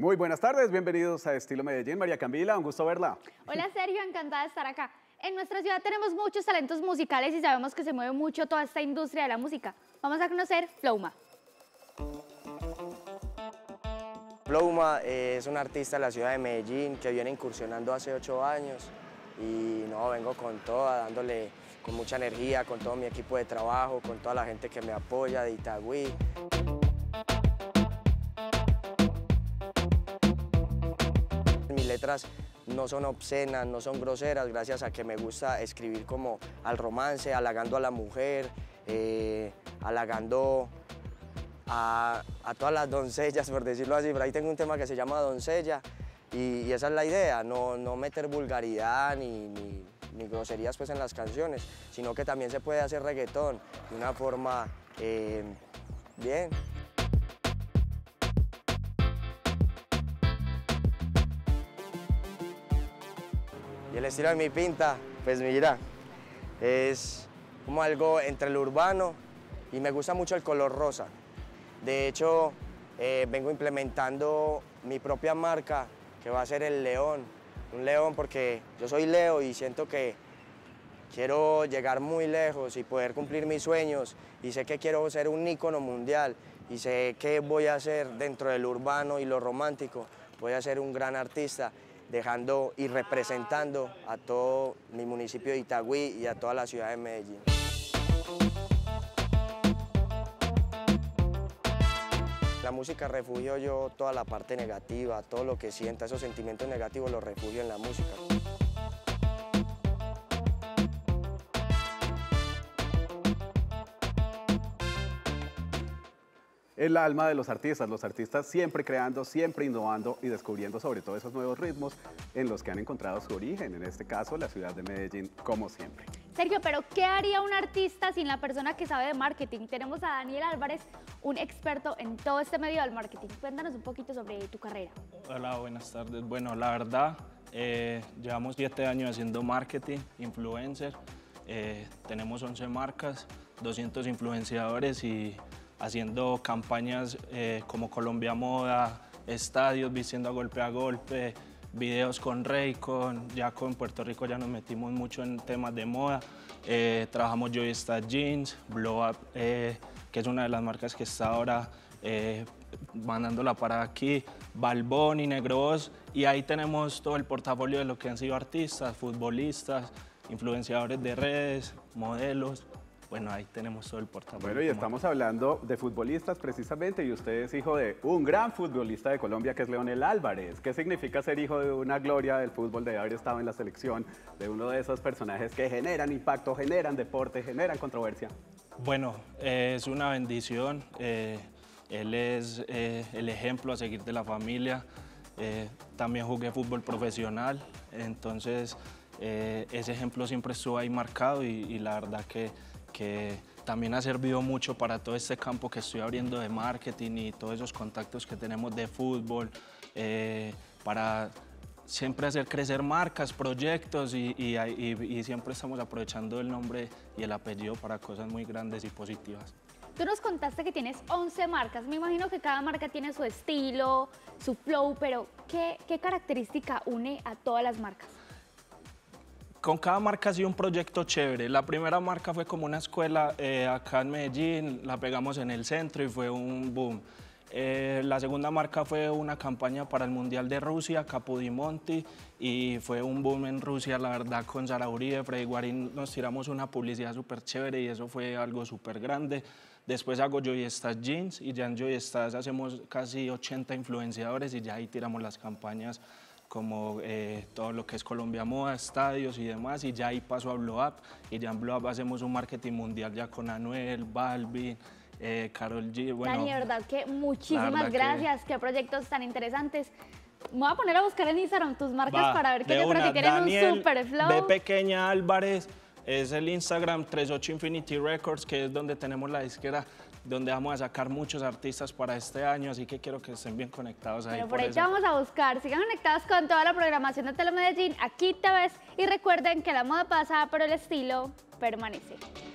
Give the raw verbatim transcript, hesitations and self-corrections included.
Muy buenas tardes, bienvenidos a Estilo Medellín. María Camila, un gusto verla. Hola Sergio, encantada de estar acá. En nuestra ciudad tenemos muchos talentos musicales y sabemos que se mueve mucho toda esta industria de la música. Vamos a conocer Flowma. Flowma es un artista de la ciudad de Medellín que viene incursionando hace ocho años y no, vengo con toda, dándole con mucha energía, con todo mi equipo de trabajo, con toda la gente que me apoya de Itagüí. Mis letras no son obscenas, no son groseras, gracias a que me gusta escribir como al romance, halagando a la mujer, eh, halagando a, a todas las doncellas, por decirlo así. Por ahí tengo un tema que se llama Doncella y, y esa es la idea, no, no meter vulgaridad ni, ni, ni groserías pues en las canciones, sino que también se puede hacer reggaetón de una forma eh, bien. Y el estilo de mi pinta, pues mira, es como algo entre lo urbano y me gusta mucho el color rosa. De hecho, eh, vengo implementando mi propia marca, que va a ser el león. Un león porque yo soy Leo y siento que quiero llegar muy lejos y poder cumplir mis sueños. Y sé que quiero ser un ícono mundial y sé que voy a ser dentro del urbano y lo romántico. Voy a ser un gran artista, dejando y representando a todo mi municipio de Itagüí y a toda la ciudad de Medellín. La música refugio yo toda la parte negativa, todo lo que sienta, esos sentimientos negativos los refugio en la música. El alma de los artistas, los artistas siempre creando, siempre innovando y descubriendo sobre todo esos nuevos ritmos en los que han encontrado su origen, en este caso la ciudad de Medellín, como siempre. Sergio, pero ¿qué haría un artista sin la persona que sabe de marketing? Tenemos a Daniel Álvarez, un experto en todo este medio del marketing. Cuéntanos un poquito sobre tu carrera. Hola, buenas tardes. Bueno, la verdad, eh, llevamos siete años haciendo marketing, influencer. Eh, tenemos once marcas, doscientos influenciadores y haciendo campañas eh, como Colombia Moda, estadios, vistiendo a golpe a golpe, videos con Raycon, ya con Puerto Rico ya nos metimos mucho en temas de moda, eh, trabajamos Joystar Jeans, Blow Up, eh, que es una de las marcas que está ahora eh, mandándola para aquí, Balbón y Negros, y ahí tenemos todo el portafolio de lo que han sido artistas, futbolistas, influenciadores de redes, modelos. Bueno, ahí tenemos todo el portafolio. Bueno, y estamos hablando de futbolistas precisamente, y usted es hijo de un gran futbolista de Colombia que es Leonel Álvarez. ¿Qué significa ser hijo de una gloria del fútbol, de haber estado en la selección, de uno de esos personajes que generan impacto, generan deporte, generan controversia? Bueno, eh, es una bendición. Eh, él es eh, el ejemplo a seguir de la familia. Eh, también jugué fútbol profesional, entonces eh, ese ejemplo siempre estuvo ahí marcado y, y la verdad que que también ha servido mucho para todo este campo que estoy abriendo de marketing y todos esos contactos que tenemos de fútbol, eh, para siempre hacer crecer marcas, proyectos y, y, y, y siempre estamos aprovechando el nombre y el apellido para cosas muy grandes y positivas. Tú nos contaste que tienes once marcas, me imagino que cada marca tiene su estilo, su flow, pero ¿qué, qué característica une a todas las marcas? Con cada marca ha sido un proyecto chévere. La primera marca fue como una escuela eh, acá en Medellín, la pegamos en el centro y fue un boom. Eh, la segunda marca fue una campaña para el Mundial de Rusia, Capodimonti, y fue un boom en Rusia, la verdad, con Sara Uribe, Freddy Guarín, nos tiramos una publicidad súper chévere y eso fue algo súper grande. Después hago Joystar Jeans y ya en Joystar hacemos casi ochenta influenciadores y ya ahí tiramos las campañas como eh, todo lo que es Colombia Moda, estadios y demás, y ya ahí paso a Blow Up, y ya en Blow Up hacemos un marketing mundial ya con Anuel, Balvin, eh, Karol G. Bueno, Dani, de verdad que muchísimas verdad gracias, que... qué proyectos tan interesantes. Me voy a poner a buscar en Instagram tus marcas va, para ver que yo una, creo que tienen Daniel, un super flow. B Pequeña Álvarez, es el Instagram treinta y ocho Infinity Records, que es donde tenemos la disquera, donde vamos a sacar muchos artistas para este año, así que quiero que estén bien conectados ahí. Pero por, por ahí eso. te vamos a buscar, sigan conectados con toda la programación de Telemedellín, aquí te ves, y recuerden que la moda pasa, pero el estilo permanece.